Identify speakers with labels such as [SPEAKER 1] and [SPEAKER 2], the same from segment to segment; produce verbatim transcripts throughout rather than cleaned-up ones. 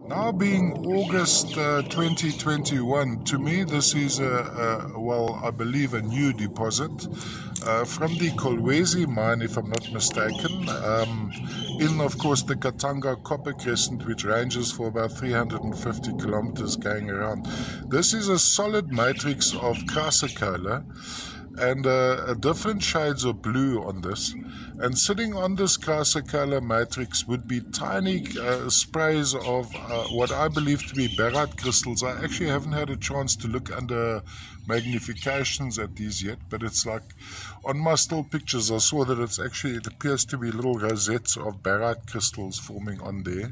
[SPEAKER 1] Now being August uh, twenty twenty-one, to me this is a, a, well, I believe a new deposit uh, from the Kolwezi mine, if I'm not mistaken, um, in of course the Katanga Copper Crescent, which ranges for about three hundred fifty kilometers going around. This is a solid matrix of chrysocolla and uh, different shades of blue on this, and sitting on this chrysocolla matrix would be tiny uh, sprays of uh, what I believe to be barite crystals. I actually haven't had a chance to look under magnifications at these yet, but it's like on my still pictures I saw that it's actually, it appears to be little rosettes of barite crystals forming on there.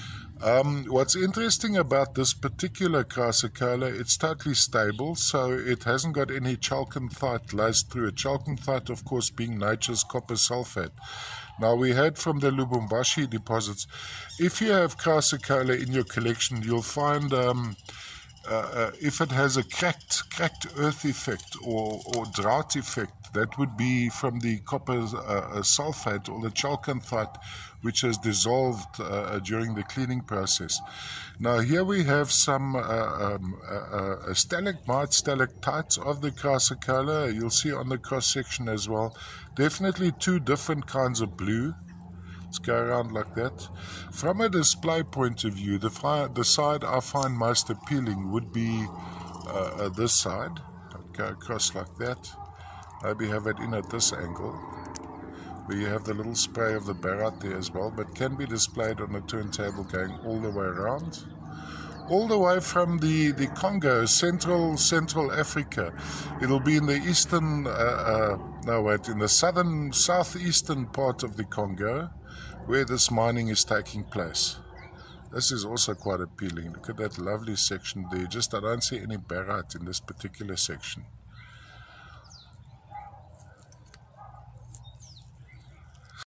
[SPEAKER 1] Um, what's interesting about this particular chrysocolla, it's totally stable, so it hasn't got any chalcanthite laced through it. Chalcanthite, of course, being nature's copper sulfate. Now, we heard from the Lubumbashi deposits, if you have chrysocolla in your collection, you'll find um, uh, uh, if it has a cracked, cracked earth effect or, or drought effect, that would be from the copper uh, sulfate or the chalcanthite, which has dissolved uh, during the cleaning process. Now here we have some uh, um, uh, uh, stalagmite, stalactites of the chrysocolla. You'll see on the cross section as well. Definitely two different kinds of blue. Let's go around like that. From a display point of view, the, fi the side I find most appealing would be uh, uh, this side. I'll go across like that. Maybe have it in at this angle, where you have the little spray of the barite there as well, but can be displayed on a turntable going all the way around. All the way from the, the Congo, Central Central Africa. It'll be in the eastern, uh, uh, no wait, in the southern, southeastern part of the Congo, where this mining is taking place. This is also quite appealing. Look at that lovely section there. Just I don't see any barite in this particular section.